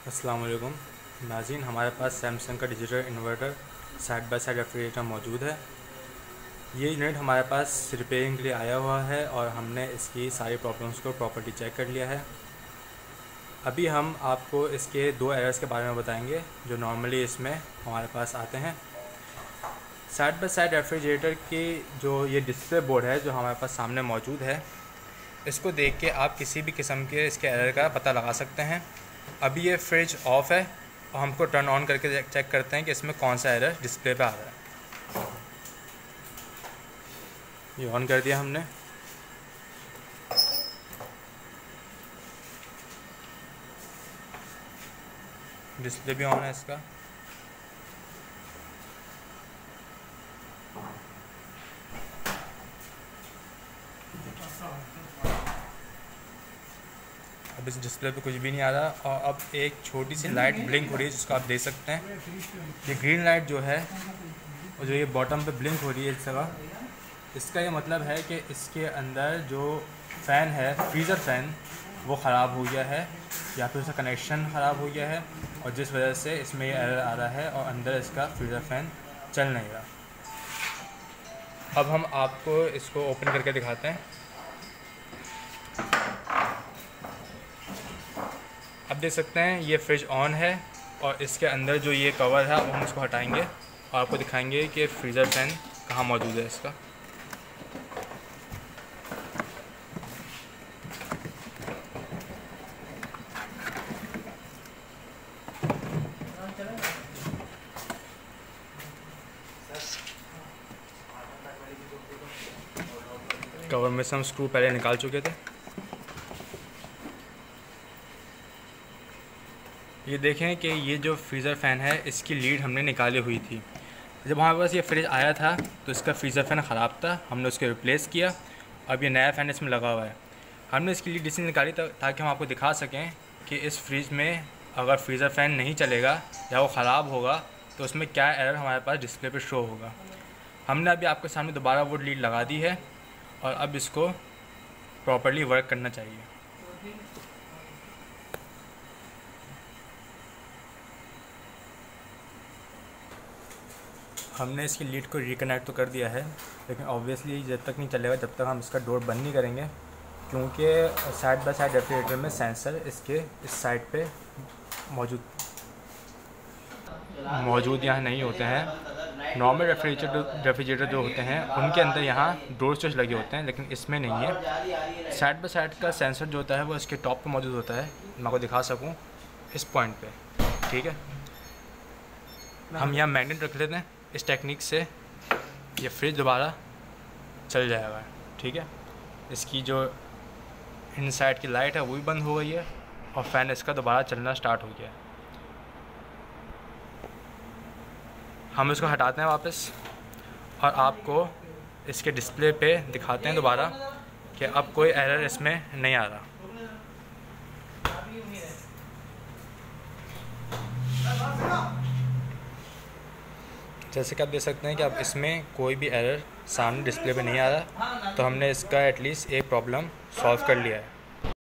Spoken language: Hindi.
अस्सलाम वालेकुम नाज़रीन, हमारे पास सैमसंग का digital inverter side by side refrigerator मौजूद है। ये यूनिट हमारे पास रिपेयरिंग के लिए आया हुआ है और हमने इसकी सारी प्रॉब्लम्स को प्रॉपर्ली चेक कर लिया है। अभी हम आपको इसके दो एरर्स के बारे में बताएंगे जो नॉर्मली इसमें हमारे पास आते हैं। साइड बाय साइड रेफ्रिजरेटर की जो ये डिस्प्ले बोर्ड है जो हमारे पास सामने मौजूद है, इसको देख के आप किसी भी किस्म के इसके एरर का पता लगा सकते हैं। अभी ये फ्रिज ऑफ है और हमको टर्न ऑन करके चेक करते हैं कि इसमें कौन सा एरर डिस्प्ले पे आ रहा है। ये ऑन कर दिया हमने। डिस्प्ले भी ऑन है इसका। अब इस डिस्प्ले पे कुछ भी नहीं आ रहा और अब एक छोटी सी लाइट ब्लिंक हो रही है जिसको आप देख सकते हैं। ये ग्रीन लाइट जो है और जो ये बॉटम पे ब्लिंक हो रही है इस जगह, इसका ये मतलब है कि इसके अंदर जो फ़ैन है, फ्रीज़र फ़ैन, वो ख़राब हो गया है या फिर उसका कनेक्शन ख़राब हो गया है और जिस वजह से इसमें ये एरर आ रहा है और अंदर इसका फ्रीज़र फ़ैन चल नहीं रहा। अब हम आपको इसको ओपन करके दिखाते हैं। अब देख सकते हैं ये फ्रिज ऑन है और इसके अंदर जो ये कवर है वो हम इसको हटाएंगे और आपको दिखाएंगे कि फ्रीज़र फ़ैन कहाँ मौजूद है इसका। कवर में से हम स्क्रू पहले निकाल चुके थे। ये देखें कि ये जो फ्रीज़र फ़ैन है इसकी लीड हमने निकाली हुई थी। जब हमारे पास ये फ्रिज आया था तो इसका फ्रीज़र फ़ैन ख़राब था, हमने उसको रिप्लेस किया। अब ये नया फ़ैन इसमें लगा हुआ है। हमने इसकी लीड इसलिए निकाली ताकि हम आपको दिखा सकें कि इस फ्रिज में अगर फ्रीज़र फ़ैन नहीं चलेगा या वो ख़राब होगा तो उसमें क्या एरर हमारे पास डिस्प्ले पर शो होगा। हमने अभी आपके सामने दोबारा वो लीड लगा दी है और अब इसको प्रॉपर्ली वर्क करना चाहिए। हमने इसकी लीड को रिकनेक्ट तो कर दिया है, लेकिन ऑब्वियसली जब तक नहीं चलेगा जब तक हम इसका डोर बंद नहीं करेंगे, क्योंकि साइड बाय साइड रेफ्रिजरेटर में सेंसर इसके इस साइड पे मौजूद यहाँ नहीं होते हैं। नॉर्मल रेफ्रिजरेटर जो होते हैं उनके अंदर यहाँ डोर स्विच लगे होते हैं, लेकिन इसमें नहीं है। साइड बाय साइड का सेंसर जो होता है वो इसके टॉप पे मौजूद होता है। मैं आपको दिखा सकूँ इस पॉइंट पे, ठीक है। हम यहाँ मैग्नेट रख लेते हैं। इस टेक्निक से ये फ्रिज दोबारा चल जाएगा, ठीक है। इसकी जो इनसाइड की लाइट है वो भी बंद हो गई है और फ़ैन इसका दोबारा चलना स्टार्ट हो गया है। हम इसको हटाते हैं वापस और आपको इसके डिस्प्ले पे दिखाते हैं दोबारा कि अब कोई एरर इसमें नहीं आ रहा। जैसे कि आप देख सकते हैं कि अब इसमें कोई भी एरर सामने डिस्प्ले पे नहीं आ रहा, तो हमने इसका एटलीस्ट एक प्रॉब्लम सॉल्व कर लिया है।